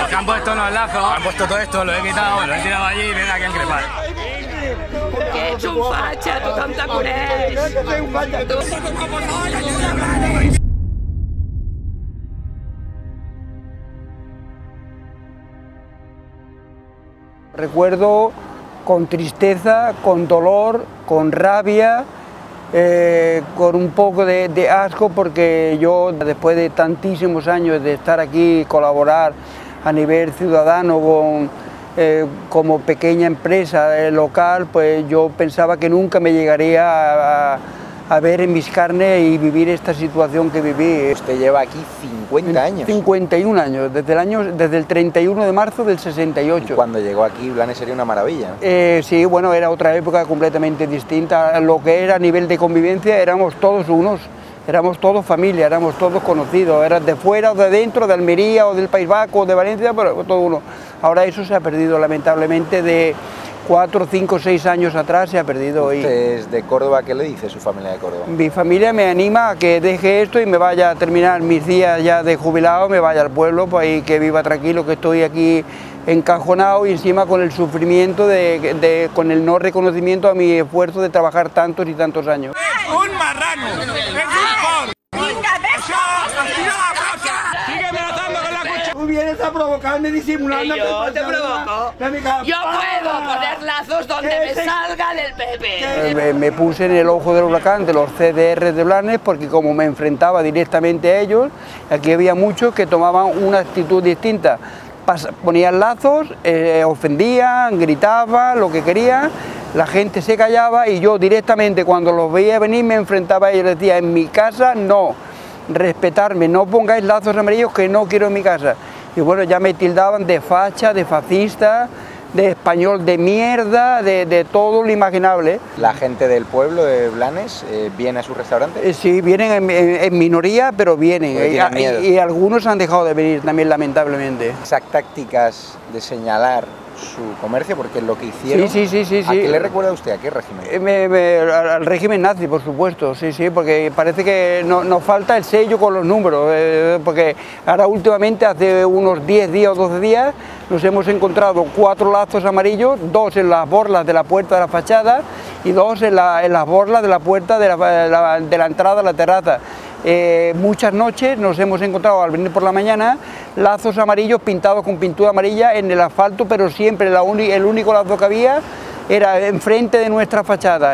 que han puesto unos lazos, han puesto todo esto, lo he quitado, lo he tirado allí y viene aquí a increpar. Que ets un fatxa, tothom te coneix. Recuerdo con tristeza, con dolor, con rabia, con un poco de asco, porque yo, después de tantísimos años de estar aquí y colaborar a nivel ciudadano como pequeña empresa local, pues yo pensaba que nunca me llegaría a ver en mis carnes y vivir esta situación que viví. Usted lleva aquí 50 años. 51 años, desde el 31 de marzo del 68. Y cuando llegó aquí, Blanes sería una maravilla. Sí, bueno, era otra época completamente distinta. Lo que era a nivel de convivencia, éramos todos unos, éramos todos familia, éramos todos conocidos, eras de fuera o de dentro, de Almería o del País Vasco o de Valencia, pero todo uno. Ahora eso se ha perdido, lamentablemente, de 4, 5, 6 años atrás se ha perdido. ¿Usted es de Córdoba? ¿Qué le dice su familia de Córdoba? Mi familia me anima a que deje esto y me vaya a terminar mis días ya de jubilado, me vaya al pueblo, pues, y que viva tranquilo, que estoy aquí encajonado y encima con el sufrimiento, con el no reconocimiento a mi esfuerzo de trabajar tantos y tantos años. ¡Un marrano! ¡Es un por! Vinga, ¡Sigue amenazando con la cuchara! Tú vienes a provocarme disimulando. yo te provoco. Yo puedo poner lazos donde me salga del PP. Me puse en el ojo del huracán de los CDR de Blanes, porque como me enfrentaba directamente a ellos, aquí había muchos que tomaban una actitud distinta. Ponían lazos, ofendían, gritaban, lo que querían, la gente se callaba y yo directamente cuando los veía venir me enfrentaba a ellos y les decía: en mi casa no, respetarme, no pongáis lazos amarillos que no quiero en mi casa. Y bueno, ya me tildaban de facha, de fascista, de español de mierda, de todo lo imaginable. ¿La gente del pueblo de Blanes viene a su restaurante? Sí, vienen en minoría, pero vienen. Y algunos han dejado de venir también, lamentablemente. Esas tácticas de señalar su comercio, porque es lo que hicieron. Sí. ¿A qué le recuerda a usted? ¿A qué régimen? Al régimen nazi, por supuesto, sí, porque parece que nos falta el sello con los números, porque ahora últimamente, hace unos 10 días o 12 días, nos hemos encontrado 4 lazos amarillos, 2 en las borlas de la puerta de la fachada y 2 en las borlas de la puerta de la entrada a la terraza. Muchas noches nos hemos encontrado al venir por la mañana lazos amarillos pintados con pintura amarilla en el asfalto, pero siempre el único lazo que había era enfrente de nuestra fachada,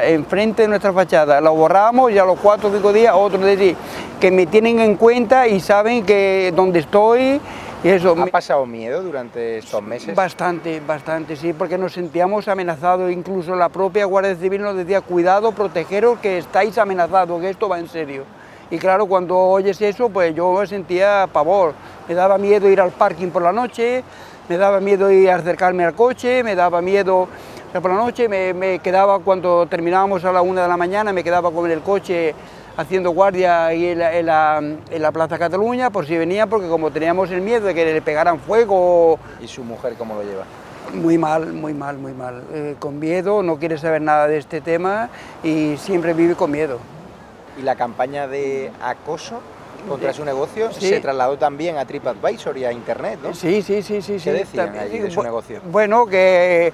Lo borramos y a los 4 o 5 días otros decir que me tienen en cuenta y saben que dónde estoy. Y eso. ¿Ha pasado miedo durante estos meses? Bastante, sí, porque nos sentíamos amenazados, incluso la propia Guardia Civil nos decía: cuidado, protegeros, que estáis amenazados, que esto va en serio. Y claro, cuando oyes eso, pues yo sentía pavor, me daba miedo ir al parking por la noche, me daba miedo ir a acercarme al coche, me daba miedo por la noche, me quedaba, cuando terminábamos a la 1 de la mañana, me quedaba con el coche haciendo guardia ahí en la Plaza Cataluña, por si venía, porque como teníamos el miedo de que le pegaran fuego. ¿Y su mujer cómo lo lleva? Muy mal, con miedo, no quiere saber nada de este tema y siempre vive con miedo. ¿Y la campaña de acoso contra su negocio sí, se trasladó también a TripAdvisor y a Internet, ¿no? Sí. ¿Qué decían allí de su negocio? Bueno, que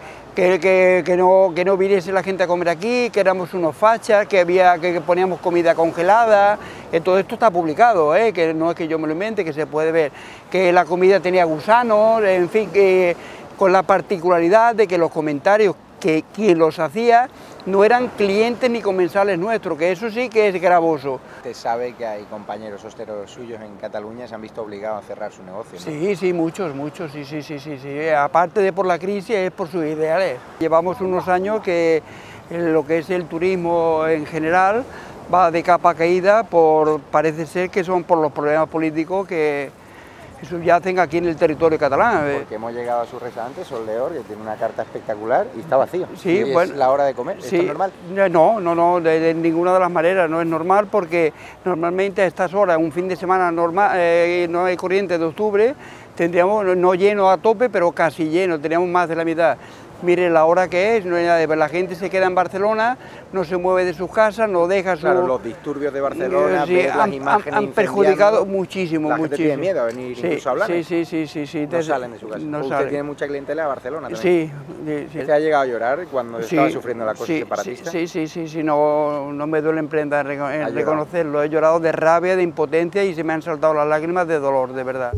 no viniese la gente a comer aquí, que éramos unos fachas, que poníamos comida congelada, todo esto está publicado, que no es que yo me lo invente, que se puede ver, que la comida tenía gusanos, en fin, que con la particularidad de que los comentarios que quien los hacía no eran clientes ni comensales nuestros, que eso sí que es gravoso. Usted sabe que hay compañeros hosteleros suyos en Cataluña que se han visto obligados a cerrar su negocio, ¿no? Sí, muchos, sí. Aparte de por la crisis, es por sus ideales. Llevamos unos años que lo que es el turismo en general va de capa caída, parece ser que son por los problemas políticos que subyacen aquí en el territorio catalán. Porque hemos llegado a su restaurante, Sol de Or, que tiene una carta espectacular y está vacío. Sí, ¿Es bueno, la hora de comer? ¿Esto es normal? No, de ninguna de las maneras no es normal, porque normalmente a estas horas, un fin de semana normal, no hay corriente de octubre, tendríamos no lleno a tope, pero casi lleno, teníamos más de la mitad. mire la hora que es, no hay nada, la gente se queda en Barcelona, no se mueve de sus casas, no deja su... Claro, los disturbios de Barcelona, sí, ver las imágenes han perjudicado muchísimo, la gente muchísimo. tiene miedo a venir incluso a hablar. Sí. No salen de su casa. No Usted salen. tiene mucha clientela a Barcelona también. Sí. ¿Usted ha llegado a llorar cuando estaba sufriendo la cosa separatista? Sí, no me duele en prenda en reconocerlo. He llorado de rabia, de impotencia y se me han saltado las lágrimas de dolor, de verdad.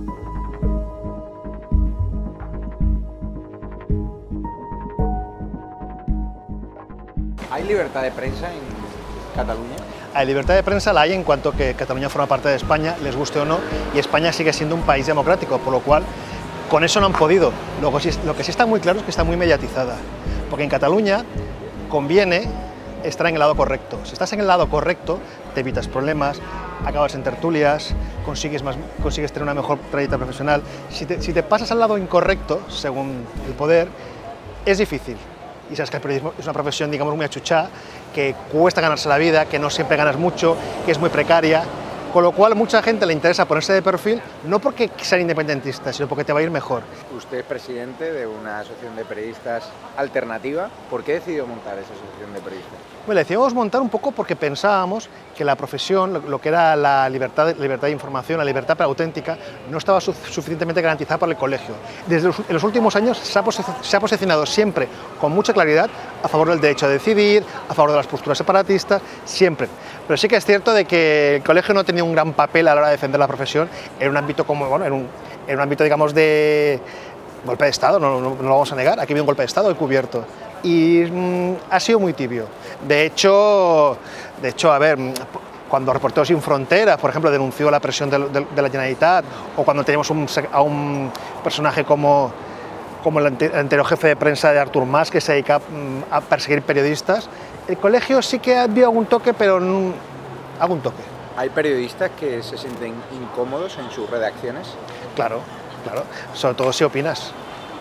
¿Hay libertad de prensa en Cataluña? Hay libertad de prensa, la hay en cuanto que Cataluña forma parte de España, les guste o no, y España sigue siendo un país democrático, por lo cual con eso no han podido. Lo que sí está muy claro es que está muy mediatizada, porque en Cataluña conviene estar en el lado correcto. Si estás en el lado correcto, te evitas problemas, acabas en tertulias, consigues tener una mejor trayectoria profesional. Si te pasas al lado incorrecto, según el poder, es difícil. Y sabes que el periodismo es una profesión, digamos, muy achuchada, que cuesta ganarse la vida, que no siempre ganas mucho, que es muy precaria, con lo cual mucha gente le interesa ponerse de perfil, no porque sean independentistas, sino porque te va a ir mejor. Usted es presidente de una asociación de periodistas alternativa. ¿Por qué decidió montar esa asociación de periodistas? Bueno, decidimos montar un poco porque pensábamos que la profesión, lo que era la libertad de información, la libertad auténtica, no estaba suficientemente garantizada por el colegio. En los últimos años se ha posicionado siempre con mucha claridad a favor del derecho a decidir, a favor de las posturas separatistas, siempre. Pero sí que es cierto de que el colegio no tenía un gran papel a la hora de defender la profesión en un ámbito como, bueno, en un ámbito, digamos, de golpe de Estado, no lo vamos a negar, aquí había un golpe de Estado encubierto. Y ha sido muy tibio. De hecho, a ver, cuando Reporteros Sin Fronteras, por ejemplo, denunció la presión de la Generalitat, o cuando teníamos a un personaje como el anterior jefe de prensa de Artur Mas, que se dedica a perseguir periodistas, el colegio sí que dio algún toque, pero algún toque. ¿Hay periodistas que se sienten incómodos en sus redacciones? Claro, sobre todo si opinas.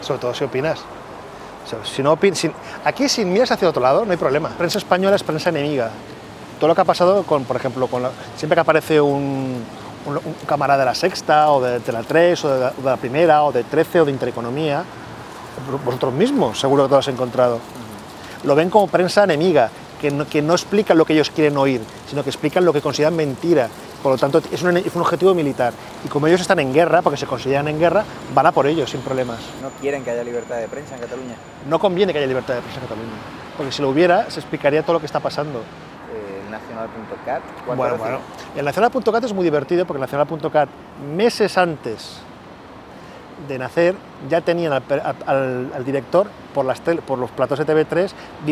Aquí, si miras hacia otro lado, no hay problema. La prensa española es prensa enemiga. Todo lo que ha pasado, por ejemplo, siempre que aparece un camarada de La Sexta, o de La 3, o de La Primera, o de 13, o de Intereconomía, vosotros mismos seguro que lo has encontrado. Lo ven como prensa enemiga, que no explican lo que ellos quieren oír, sino que explican lo que consideran mentira. Por lo tanto, es un objetivo militar. Y como ellos están en guerra, porque se consideran en guerra, van a por ellos sin problemas. ¿No quieren que haya libertad de prensa en Cataluña? No conviene que haya libertad de prensa en Cataluña, porque si lo hubiera, se explicaría todo lo que está pasando. Nacional.cat. Bueno, el Nacional.cat es muy divertido, porque el Nacional.cat, meses antes de nacer, ya tenían al director por los platos de TV3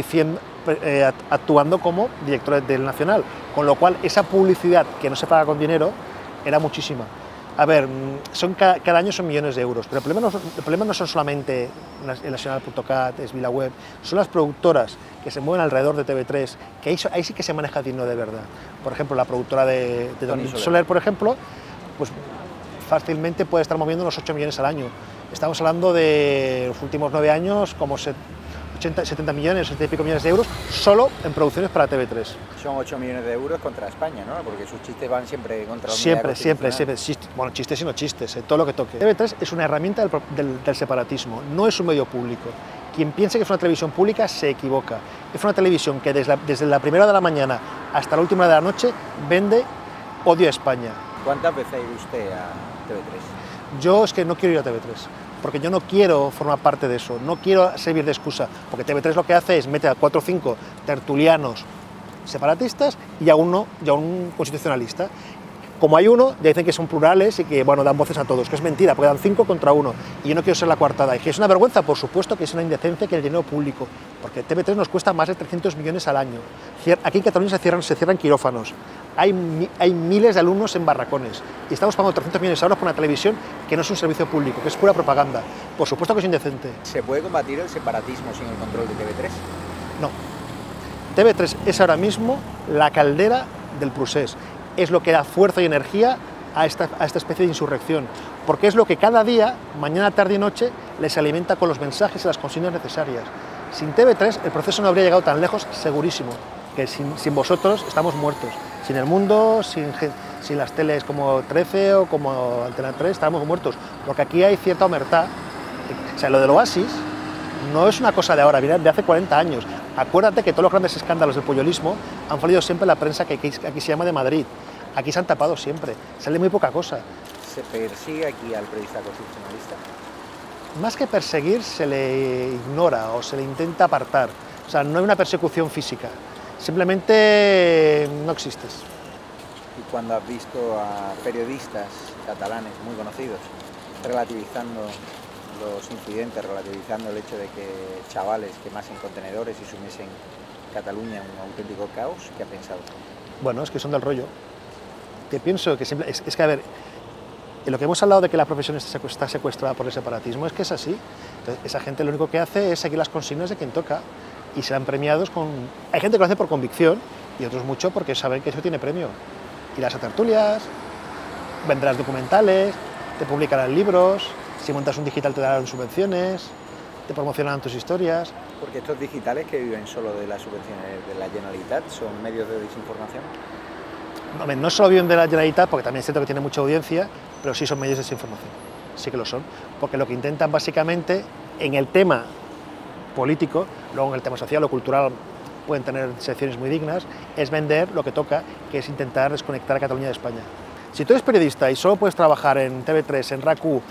actuando como director del Nacional, con lo cual esa publicidad que no se paga con dinero era muchísima. A ver, cada año son millones de euros, pero el problema no son solamente el Nacional.cat, es VilaWeb, son las productoras que se mueven alrededor de TV3, que ahí sí que se maneja dinero de verdad. Por ejemplo, la productora de Toni Soler, por ejemplo, pues fácilmente puede estar moviendo unos 8 millones al año. Estamos hablando de los últimos 9 años, como 70 millones, 70 y pico millones de euros, solo en producciones para TV3. Son 8 millones de euros contra España, ¿no? Porque sus chistes van siempre contra la Siempre. Bueno, chistes y no chistes, todo lo que toque. TV3 es una herramienta del separatismo, no es un medio público. Quien piense que es una televisión pública se equivoca. Es una televisión que desde la primera hora de la mañana hasta la última hora de la noche vende odio a España. ¿Cuántas veces ha ido usted a TV3? Yo es que no quiero ir a TV3, porque yo no quiero formar parte de eso, no quiero servir de excusa, porque TV3 lo que hace es meter a 4 o 5 tertulianos separatistas y a un constitucionalista. Como hay uno, ya dicen que son plurales y que bueno, dan voces a todos, que es mentira, porque dan 5 contra 1, y yo no quiero ser la coartada. Y que es una vergüenza, por supuesto que es una indecencia que el dinero público, porque TV3 nos cuesta más de 300 millones al año. Aquí en Cataluña se cierran quirófanos, hay miles de alumnos en barracones, y estamos pagando 300 millones de euros por una televisión que no es un servicio público, que es pura propaganda. Por supuesto que es indecente. ¿Se puede combatir el separatismo sin el control de TV3? No. TV3 es ahora mismo la caldera del procés. Es lo que da fuerza y energía a esta especie de insurrección, porque es lo que cada día, mañana, tarde y noche, les alimenta con los mensajes y las consignas necesarias. Sin TV3 el proceso no habría llegado tan lejos, segurísimo, que sin vosotros estamos muertos. Sin el mundo, sin las teles como 13 o como Antena 3, estamos muertos, porque aquí hay cierta omertá. O sea, lo del Oasis No es una cosa de ahora, viene de hace 40 años. Acuérdate que todos los grandes escándalos del pollolismo han salido siempre en la prensa que aquí se llama de Madrid. Aquí se han tapado siempre, sale muy poca cosa. ¿Se persigue aquí al periodista constitucionalista? Más que perseguir, se le ignora o se le intenta apartar. O sea, no hay una persecución física, simplemente no existes. ¿Y cuando has visto a periodistas catalanes muy conocidos relativizando los incidentes, relativizando el hecho de que chavales quemasen contenedores y sumiesen Cataluña en un auténtico caos, qué has pensado? Bueno, es que son del rollo. Que pienso que siempre, es que, a ver, en lo que hemos hablado de que la profesión está secuestrada por el separatismo, es que es así. Entonces, esa gente lo único que hace es seguir las consignas de quien toca y serán premiados con... Hay gente que lo hace por convicción y otros mucho porque saben que eso tiene premio. Irás a tertulias, vendrás documentales, te publicarán libros, si montas un digital te darán subvenciones, te promocionarán tus historias. Porque estos digitales que viven solo de las subvenciones de la Generalitat son medios de desinformación. No solo viven de la Generalitat, porque también siento que tiene mucha audiencia, pero sí son medios de desinformación, sí que lo son, porque lo que intentan básicamente en el tema político, luego en el tema social o cultural pueden tener secciones muy dignas, es vender lo que toca, que es intentar desconectar a Cataluña de España. Si tú eres periodista y solo puedes trabajar en TV3, en RAC1,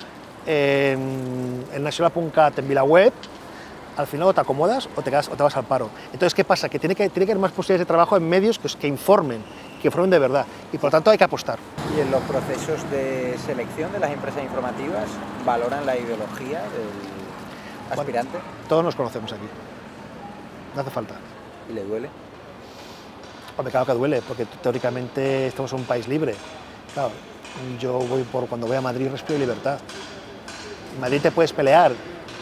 en Nacional.cat, en VilaWeb, al final o te acomodas o te vas al paro. Entonces, ¿qué pasa? Que tiene que haber más posibilidades de trabajo en medios que informen de verdad, y por lo tanto hay que apostar. Y en los procesos de selección de las empresas informativas, ¿valoran la ideología del aspirante? Bueno, todos nos conocemos aquí, no hace falta. ¿Y le duele? Hombre, claro que duele, porque teóricamente estamos en un país libre. Claro, yo cuando voy a Madrid respiro libertad. En Madrid te puedes pelear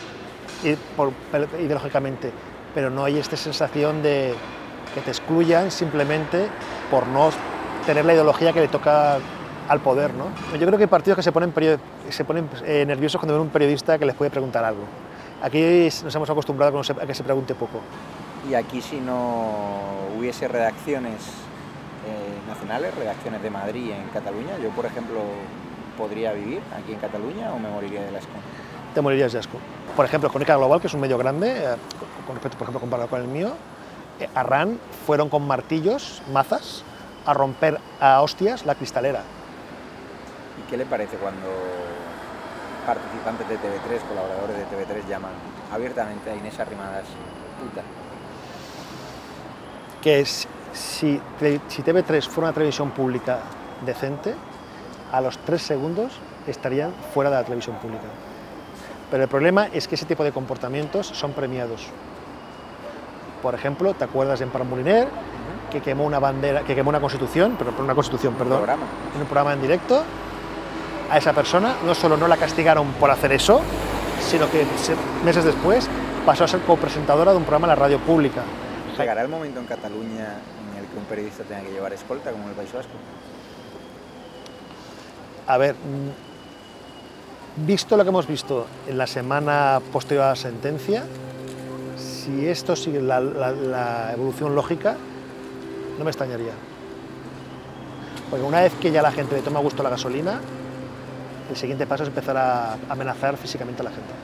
ideológicamente, pero no hay esta sensación de que te excluyan simplemente por no tener la ideología que le toca al poder, ¿no? Yo creo que hay partidos que se ponen nerviosos cuando ven un periodista que les puede preguntar algo. Aquí nos hemos acostumbrado a que se pregunte poco. Y aquí, si no hubiese redacciones nacionales, redacciones de Madrid en Cataluña, yo, por ejemplo, ¿podría vivir aquí en Cataluña o me moriría de asco? Te morirías de asco. Por ejemplo, Crónica Global, que es un medio grande, con respecto, por ejemplo, comparado con el mío, Arran fueron con martillos, mazas, a romper a hostias la cristalera. ¿Y qué le parece cuando participantes de TV3, colaboradores de TV3, llaman abiertamente a Inés Arrimadas puta? Que si TV3 fuera una televisión pública decente, a los 3 segundos estarían fuera de la televisión pública. Pero el problema es que ese tipo de comportamientos son premiados. Por ejemplo, ¿te acuerdas de Empar Moliner, que quemó una bandera, que quemó una constitución, en un programa en directo? A esa persona no solo no la castigaron por hacer eso, sino que meses después pasó a ser copresentadora de un programa en la radio pública. ¿Llegará el momento en Cataluña en el que un periodista tenga que llevar escolta, como en el País Vasco? A ver, visto lo que hemos visto en la semana posterior a la sentencia, si esto sigue la evolución lógica, no me extrañaría. Porque una vez que ya la gente le toma gusto a la gasolina, el siguiente paso es empezar a amenazar físicamente a la gente.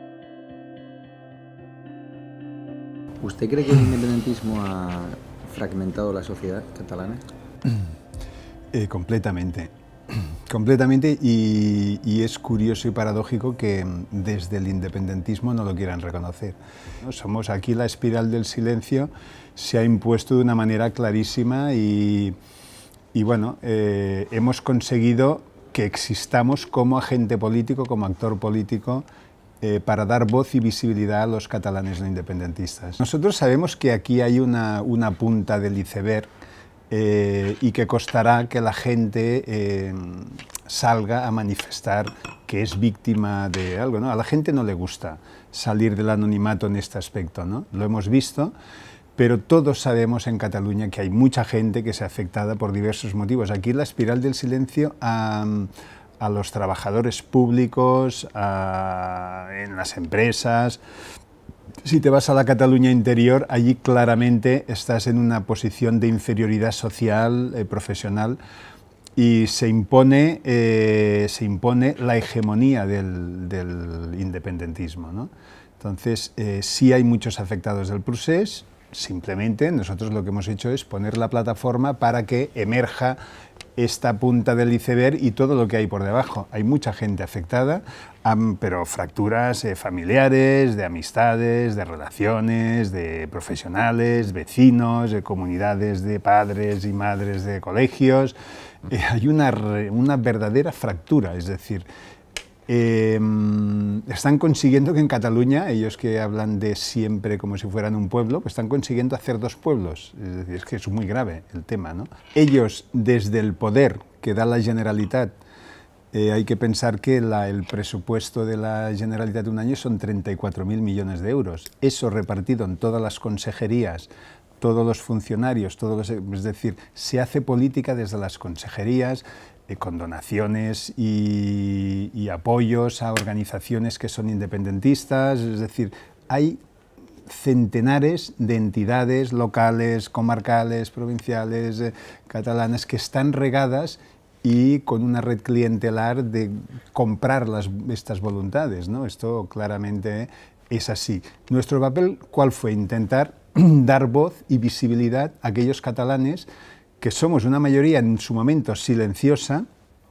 ¿Usted cree que el independentismo ha fragmentado la sociedad catalana? Completamente. Completamente, y es curioso y paradójico que desde el independentismo no lo quieran reconocer. Somos aquí, la espiral del silencio se ha impuesto de una manera clarísima y bueno, hemos conseguido que existamos como agente político, como actor político, para dar voz y visibilidad a los catalanes no independentistas. Nosotros sabemos que aquí hay una punta del iceberg y que costará que la gente salga a manifestar que es víctima de algo, ¿no? A la gente no le gusta salir del anonimato en este aspecto, ¿no? Lo hemos visto, pero todos sabemos en Cataluña que hay mucha gente que se ha afectada por diversos motivos. Aquí la espiral del silencio a los trabajadores públicos, en las empresas. Si te vas a la Cataluña interior, allí claramente estás en una posición de inferioridad social, profesional, y se impone la hegemonía del independentismo, ¿no? Entonces, sí hay muchos afectados del procés, simplemente nosotros lo que hemos hecho es poner la plataforma para que emerja esta punta del iceberg y todo lo que hay por debajo. Hay mucha gente afectada, pero fracturas familiares, de amistades, de relaciones, de profesionales, vecinos, de comunidades de padres y madres de colegios. Hay una verdadera fractura, es decir, están consiguiendo que en Cataluña, ellos que hablan de siempre como si fueran un pueblo, pues están consiguiendo hacer dos pueblos. Es decir, es que es muy grave el tema, ¿no? Ellos, desde el poder que da la Generalitat, hay que pensar que el presupuesto de la Generalitat de un año son 34.000 millones de euros. Eso repartido en todas las consejerías, todos los funcionarios, es decir, se hace política desde las consejerías, con donaciones y apoyos a organizaciones que son independentistas, es decir, hay centenares de entidades locales, comarcales, provinciales, catalanas, que están regadas y con una red clientelar de comprar estas voluntades, ¿no? Esto claramente es así. Nuestro papel, ¿cuál fue? Intentar dar voz y visibilidad a aquellos catalanes que somos una mayoría en su momento silenciosa,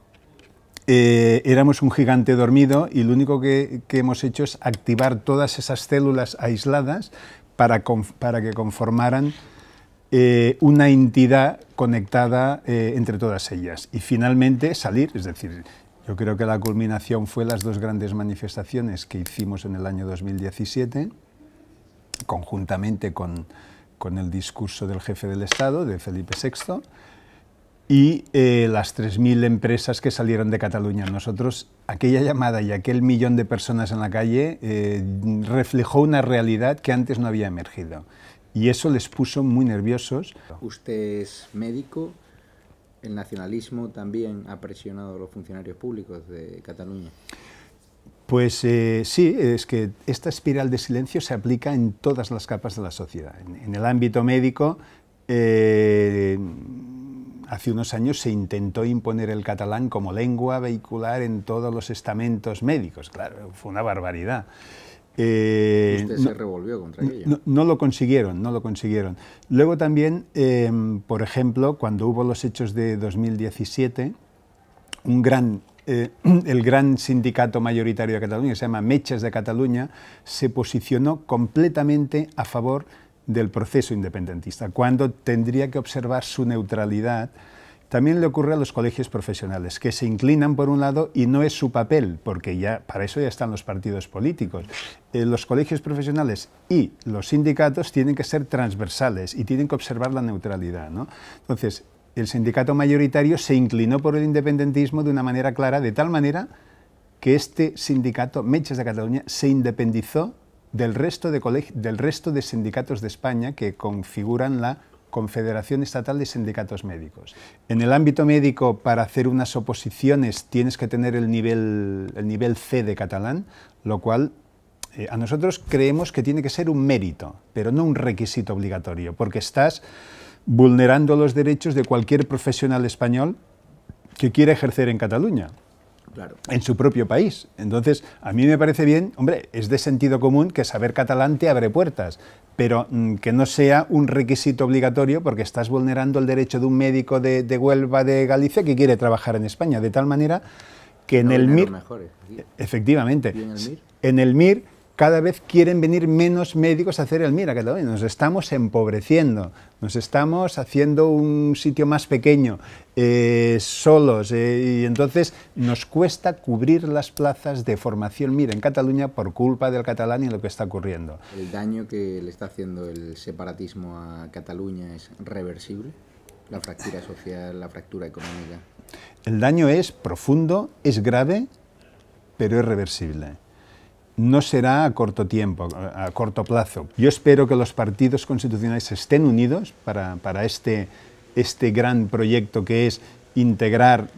éramos un gigante dormido y lo único que hemos hecho es activar todas esas células aisladas para que conformaran una entidad conectada entre todas ellas y finalmente salir, es decir, yo creo que la culminación fue las dos grandes manifestaciones que hicimos en el año 2017, conjuntamente con el discurso del jefe del Estado, de Felipe VI, y las 3.000 empresas que salieron de Cataluña. Nosotros, aquella llamada y aquel millón de personas en la calle reflejó una realidad que antes no había emergido, y eso les puso muy nerviosos. Usted es médico, ¿el nacionalismo también ha presionado a los funcionarios públicos de Cataluña? Pues sí, es que esta espiral de silencio se aplica en todas las capas de la sociedad. En el ámbito médico, hace unos años se intentó imponer el catalán como lengua vehicular en todos los estamentos médicos. Claro, fue una barbaridad. Usted se revolvió contra ello. No lo consiguieron, no lo consiguieron. Luego también, por ejemplo, cuando hubo los hechos de 2017, el gran sindicato mayoritario de Cataluña, que se llama Metges de Cataluña, se posicionó completamente a favor del proceso independentista, cuando tendría que observar su neutralidad. También le ocurre a los colegios profesionales, que se inclinan por un lado y no es su papel, porque ya para eso ya están los partidos políticos. Los colegios profesionales y los sindicatos tienen que ser transversales y tienen que observar la neutralidad, ¿no? Entonces, el sindicato mayoritario se inclinó por el independentismo de una manera clara, de tal manera que este sindicato, Metges de Cataluña, se independizó del resto de sindicatos de España que configuran la Confederación Estatal de Sindicatos Médicos. En el ámbito médico, para hacer unas oposiciones tienes que tener el nivel C de catalán, lo cual a nosotros creemos que tiene que ser un mérito, pero no un requisito obligatorio, porque estás vulnerando los derechos de cualquier profesional español que quiera ejercer en Cataluña, claro, en su propio país. Entonces, a mí me parece bien, hombre, es de sentido común que saber catalán te abre puertas, pero que no sea un requisito obligatorio, porque estás vulnerando el derecho de un médico de Huelva, de Galicia, que quiere trabajar en España, de tal manera que en el MIR, efectivamente, en el MIR cada vez quieren venir menos médicos a hacer el MIR a Cataluña. Nos estamos empobreciendo, nos estamos haciendo un sitio más pequeño, solos, y entonces nos cuesta cubrir las plazas de formación MIR en Cataluña por culpa del catalán y lo que está ocurriendo. ¿El daño que le está haciendo el separatismo a Cataluña es reversible? ¿La fractura social, la fractura económica? El daño es profundo, es grave, pero es reversible. No será a corto tiempo, a corto plazo. Yo espero que los partidos constitucionales estén unidos para este gran proyecto que es integrar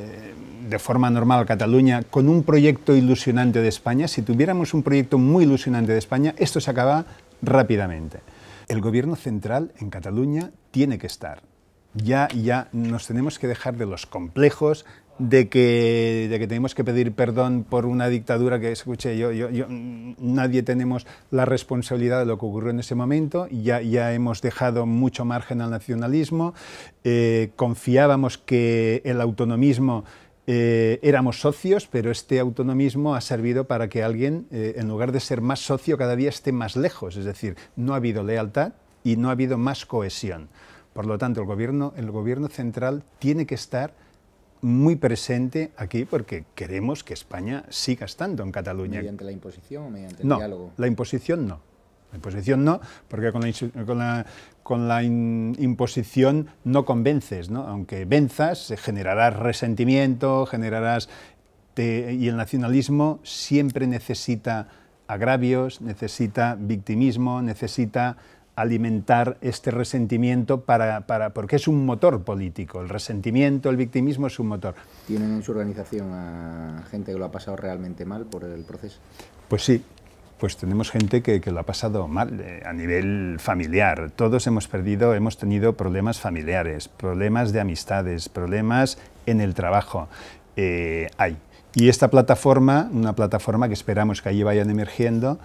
de forma normal a Cataluña con un proyecto ilusionante de España. Si tuviéramos un proyecto muy ilusionante de España, esto se acaba rápidamente. El gobierno central en Cataluña tiene que estar. Ya nos tenemos que dejar de los complejos de que tenemos que pedir perdón por una dictadura que, escuche, nadie tenemos la responsabilidad de lo que ocurrió en ese momento, ya hemos dejado mucho margen al nacionalismo, confiábamos que el autonomismo éramos socios, pero este autonomismo ha servido para que alguien, en lugar de ser más socio, cada día esté más lejos, es decir, no ha habido lealtad y no ha habido más cohesión. Por lo tanto, el gobierno central tiene que estar muy presente aquí porque queremos que España siga estando en Cataluña. ¿Mediante la imposición o mediante el no, diálogo? La imposición no. La imposición no, porque con la imposición no convences, ¿no? Aunque venzas, generarás resentimiento, y el nacionalismo siempre necesita agravios, necesita victimismo, necesita alimentar este resentimiento porque es un motor político. El resentimiento, el victimismo es un motor. ¿Tienen en su organización a gente que lo ha pasado realmente mal por el proceso? Pues sí, pues tenemos gente que lo ha pasado mal a nivel familiar. Todos hemos tenido problemas familiares, problemas de amistades, problemas en el trabajo. Hay. Y esta plataforma, una plataforma que esperamos que allí vayan emergiendo,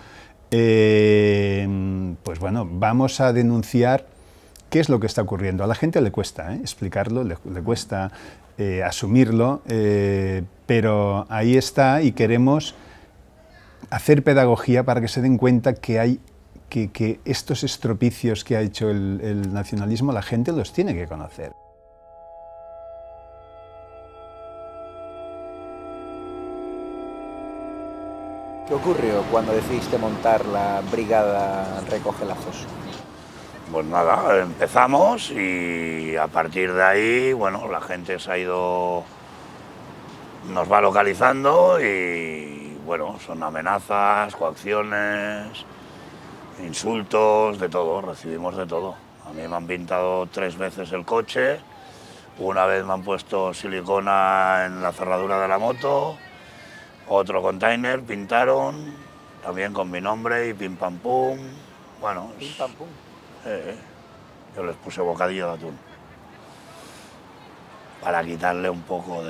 pues bueno, vamos a denunciar qué es lo que está ocurriendo. A la gente le cuesta explicarlo, le cuesta asumirlo, pero ahí está y queremos hacer pedagogía para que se den cuenta que estos estropicios que ha hecho el nacionalismo, la gente los tiene que conocer. ¿Qué ocurrió cuando decidiste montar la brigada Recoge Lazos? Pues nada, empezamos y a partir de ahí, bueno, la gente nos va localizando y, bueno, son amenazas, coacciones, insultos, de todo, recibimos de todo. A mí me han pintado 3 veces el coche, una vez me han puesto silicona en la cerradura de la moto, otro container pintaron, también con mi nombre y pim pam pum. Bueno, ¿Pim pam pum? Yo les puse bocadillo de atún para quitarle un poco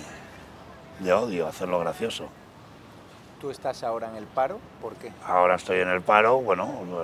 de odio, hacerlo gracioso. ¿Tú estás ahora en el paro? ¿Por qué? Ahora estoy en el paro, bueno,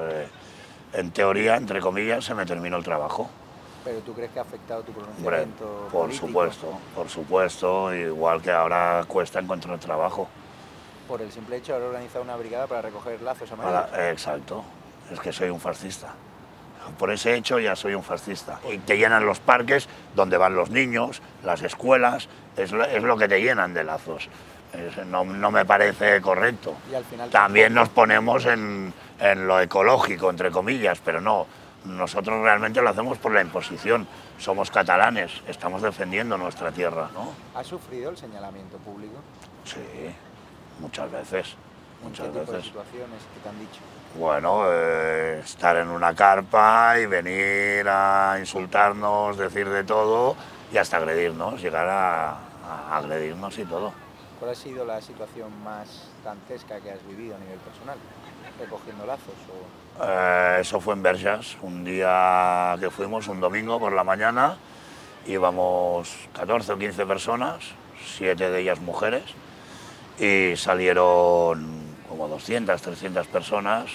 en teoría, entre comillas, se me terminó el trabajo. ¿Pero tú crees que ha afectado tu pronunciamiento político? Por supuesto, igual que ahora cuesta encontrar trabajo. Por el simple hecho de haber organizado una brigada para recoger lazos amarillos. Exacto, es que soy un fascista. Por ese hecho ya soy un fascista. Y te llenan los parques donde van los niños, las escuelas, es lo que te llenan de lazos. No me parece correcto. Y al final también nos ponemos en lo ecológico, entre comillas, pero no. Nosotros realmente lo hacemos por la imposición. Somos catalanes, estamos defendiendo nuestra tierra, ¿no? ¿Has sufrido el señalamiento público? Sí, muchas veces. ¿Qué tipo de situaciones que te han dicho? Bueno, estar en una carpa y venir a insultarnos, decir de todo y hasta agredirnos, llegar a agredirnos y todo. ¿Cuál ha sido la situación más dantesca que has vivido a nivel personal, recogiendo lazos? Eso fue en Verges, un día que fuimos, un domingo por la mañana, íbamos 14 o 15 personas, 7 de ellas mujeres, y salieron como 200, 300 personas,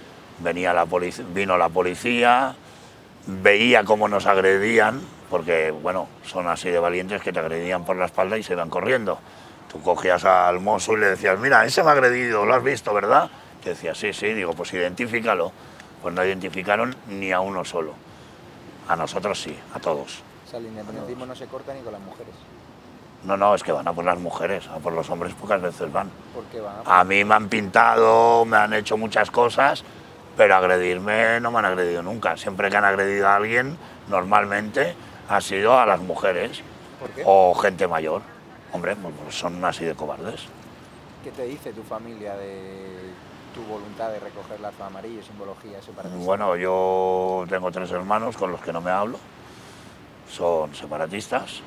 vino la policía, veía cómo nos agredían, porque bueno, son así de valientes que te agredían por la espalda y se iban corriendo. Tú cogías al mozo y le decías, mira, ese me ha agredido, lo has visto, ¿verdad? Te decía, sí, digo, pues identifícalo. Pues no identificaron ni a uno solo. A nosotros sí, a todos. O sea, el independentismo no se corta ni con las mujeres. No, es que van a por las mujeres, a por los hombres pocas veces van. ¿Por qué van? A mí me han pintado, me han hecho muchas cosas, pero agredirme no me han agredido nunca. Siempre que han agredido a alguien, normalmente ha sido a las mujeres. ¿Por qué? O gente mayor. Hombre, pues son así de cobardes. ¿Qué te dice tu familia de tu voluntad de recoger lazos amarillos, simbología separatista? Bueno, yo tengo 3 hermanos con los que no me hablo, son separatistas,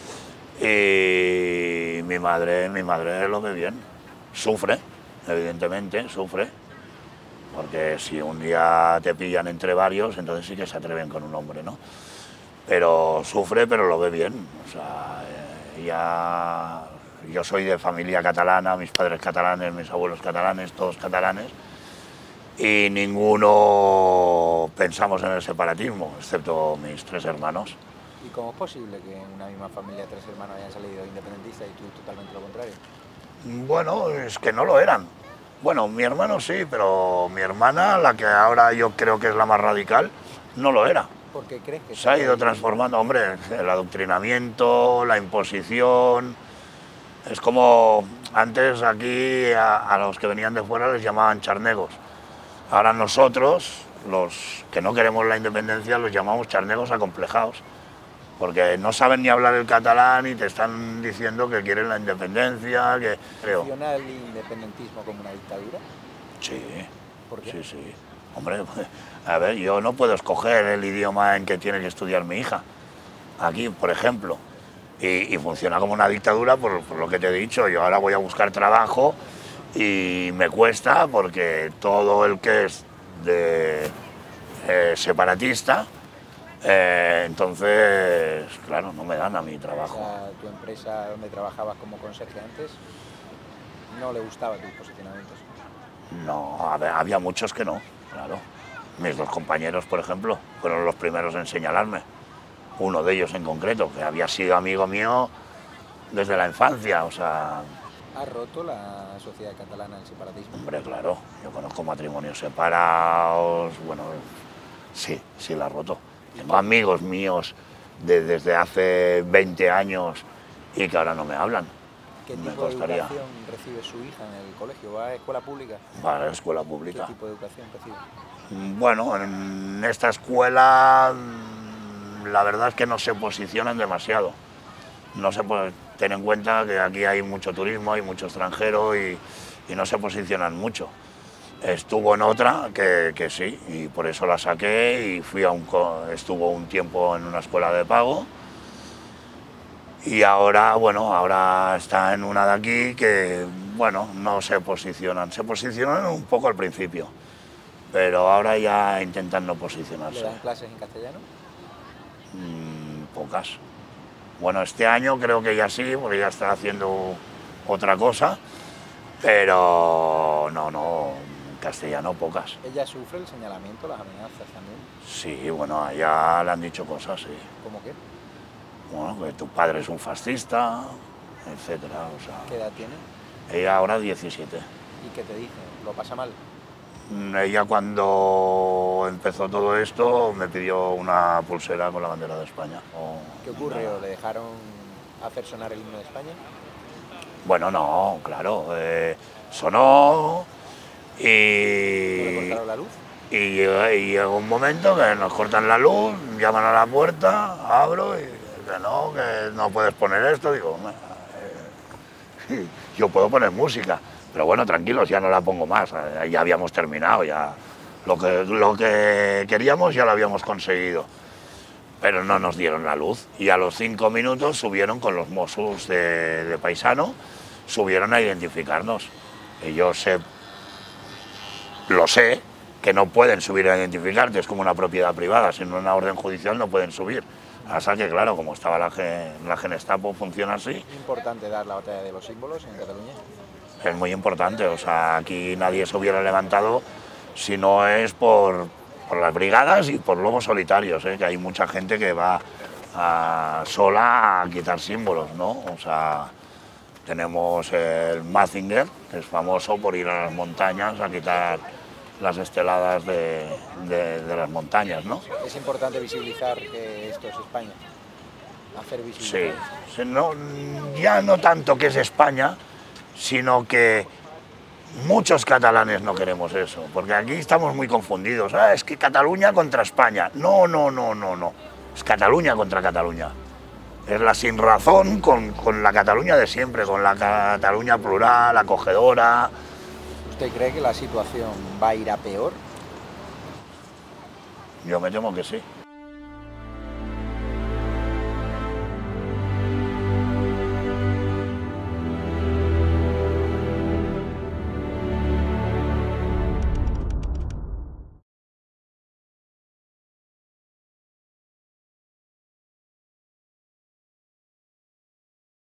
y mi madre lo ve bien, sufre, evidentemente, sufre, porque si un día te pillan entre varios, entonces sí que se atreven con un hombre, ¿no? Pero sufre, pero lo ve bien, o sea, Ya, yo soy de familia catalana, mis padres catalanes, mis abuelos catalanes, todos catalanes, y ninguno pensamos en el separatismo, excepto mis 3 hermanos. ¿Y cómo es posible que en una misma familia 3 hermanos hayan salido independentistas y tú totalmente lo contrario? Bueno, es que no lo eran. Bueno, mi hermano sí, pero mi hermana, la que ahora yo creo que es la más radical, no lo era. ¿Por qué crees que se ha ido transformando? Hombre, el adoctrinamiento, la imposición. Es como antes aquí a los que venían de fuera les llamaban charnegos. Ahora nosotros, los que no queremos la independencia, los llamamos charnegos acomplejados, porque no saben ni hablar el catalán y te están diciendo que quieren la independencia, que creo. ¿Funciona el independentismo como una dictadura? Sí. ¿Por qué? Sí, sí. Hombre, a ver, yo no puedo escoger el idioma en que tiene que estudiar mi hija. Aquí, por ejemplo. Y funciona como una dictadura por lo que te he dicho. Yo ahora voy a buscar trabajo y me cuesta porque todo el que es de separatista, entonces, claro, no me dan a mi trabajo. O sea, tu empresa donde trabajabas como conserje antes, ¿no le gustaban tus posicionamientos? No, había muchos que no, claro. Mis 2 compañeros, por ejemplo, fueron los primeros en señalarme. Uno de ellos en concreto, que había sido amigo mío desde la infancia, o sea... ¿Ha roto la sociedad catalana el separatismo? Hombre, claro, yo conozco matrimonios separados, bueno, sí, sí la ha roto. Tengo amigos míos desde hace 20 años y que ahora no me hablan. ¿Qué tipo de educación recibe su hija en el colegio? ¿Va a escuela pública? Va a la escuela pública. ¿Qué tipo de educación recibe? Bueno, en esta escuela la verdad es que no se posicionan demasiado. No se puede tener en cuenta que aquí hay mucho turismo, hay mucho extranjero y no se posicionan mucho. Estuvo en otra que sí, y por eso la saqué y estuvo un tiempo en una escuela de pago. Y ahora, bueno, ahora está en una de aquí que, bueno, no se posicionan. Se posicionan un poco al principio, pero ahora ya intentan no posicionarse. ¿Le dan clases en castellano? Pocas. Bueno, este año creo que ya sí, porque ya está haciendo otra cosa, pero no, en castellano pocas. ¿Ella sufre el señalamiento, las amenazas también? Sí, bueno, a ella le han dicho cosas, sí. ¿Cómo qué? Bueno, que tu padre es un fascista, etcétera, o sea... ¿Qué edad tiene? Ella ahora 17. ¿Y qué te dice? ¿Lo pasa mal? Ella cuando empezó todo esto me pidió una pulsera con la bandera de España. ¿Qué ocurrió? ¿Le dejaron hacer sonar el himno de España? Bueno, no, claro, sonó y... ¿Le cortaron la luz? Y llega un momento que nos cortan la luz, llaman a la puerta, abro y que no puedes poner esto, digo, yo puedo poner música. Pero bueno, tranquilos, ya no la pongo más, ya habíamos terminado, ya lo que queríamos ya lo habíamos conseguido. Pero no nos dieron la luz y a los 5 minutos subieron con los Mossos de paisano, subieron a identificarnos. Y yo lo sé, que no pueden subir a identificarte, es como una propiedad privada, sin una orden judicial no pueden subir. Hasta que, claro, como estaba la Gestapo, funciona así. ¿Es importante dar la batalla de los símbolos en Cataluña? Es muy importante, o sea, aquí nadie se hubiera levantado si no es por las brigadas y por lobos solitarios, que hay mucha gente que va sola a quitar símbolos, ¿no? O sea, tenemos el Mazinger, que es famoso por ir a las montañas a quitar las esteladas de las montañas, ¿no? Es importante visibilizar que esto es España, hacer visibilizar. Sí, no, ya no tanto que es España, sino que muchos catalanes no queremos eso, porque aquí estamos muy confundidos. Es que Cataluña contra España. No, es Cataluña contra Cataluña. Es la sinrazón con la Cataluña de siempre, con la Cataluña plural, acogedora. ¿Usted cree que la situación va a ir a peor? Yo me temo que sí.